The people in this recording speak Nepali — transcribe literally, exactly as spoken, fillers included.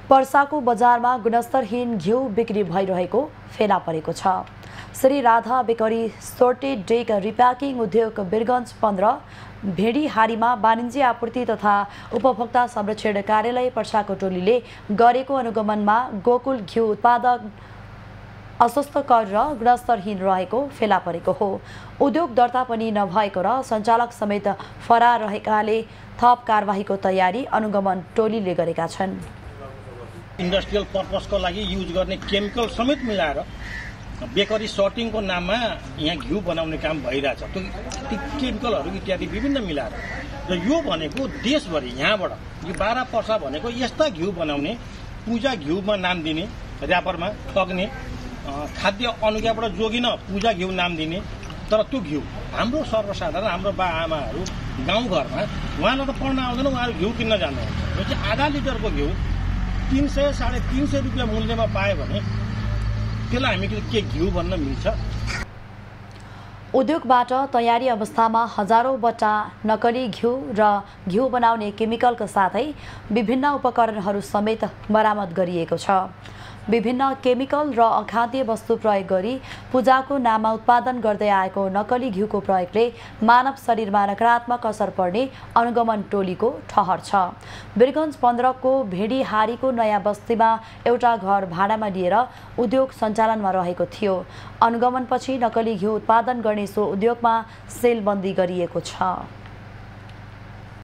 पर्साको बजारमा गुणस्तरहीन घिउ बिक्री भइरहेको फेला परेको छ। श्री राधा बेकरी सोर्टेड डेक रिप्याकिङ उद्योग वीरगञ्ज पन्ध्र भेडीहारीमा वाणिज्य आपूर्ति तथा उपभोक्ता संरक्षण कार्यालय पर्साको टोलीले गरेको अनुगमनमा गोकुल घिउ उत्पादक अस्वस्थकर र गुणस्तरहीन रहेको फेला परेको हो। उद्योग दर्ता पनि नभएको र सञ्चालक समेत फरार रहेकाले थप कारबाहीको तयारी अनुगमन टोलीले गरेका छन्। इन्डस्ट्रियल पर्पसको लागि युज गर्ने केमिकल समेत मिलाएर बेकरी सर्टिङको नाममा यहाँ घिउ बनाउने काम भइरहेछ। त्यो केमिकलहरू इत्यादि विभिन्न मिलाएर र यो भनेको देशभरि यहाँबाट यो बाह्र पर्सा भनेको यस्ता घिउ बनाउने पूजा घिउमा नाम दिने र्यापरमा ठग्ने खाद्य अनुज्ञाबाट जोगिन पूजा घिउ नाम दिने तर त्यो घिउ हाम्रो सर्वसाधारण हाम्रो बा आमाहरू गाउँघरमा उहाँलाई त पढ्न आउँदैन, उहाँहरू घिउ किन्न जान्नुहुन्छ। यो चाहिँ आधा लिटरको घिउ तीन सय साढे तीन सय रुपियाँ मूल्यमा पायो भने त्यसलाई हामी के घिउ भन्न मिल्छ? उद्योगबाट तयारी अवस्थामा हजारौं बट्टा नकली घिउ र घिउ बनाउने केमिकलका साथै विभिन्न उपकरणहरू समेत बरामद गरिएको छ। विभिन्न केमिकल र अखाद्य वस्तु प्रयोग गरी पूजाको नाममा उत्पादन गर्दै आएको नकली घिउको प्रयोगले मानव शरीरमा नकारात्मक असर पर्ने अनुगमन टोलीको ठहर छ। वीरगञ्ज पन्ध्रको भेडीहारीको नयाँ बस्तीमा एउटा घर भाडामा लिएर उद्योग सञ्चालनमा रहेको थियो। अनुगमनपछि नकली घिउ उत्पादन गर्ने सो उद्योगमा सेलबन्दी गरिएको छ।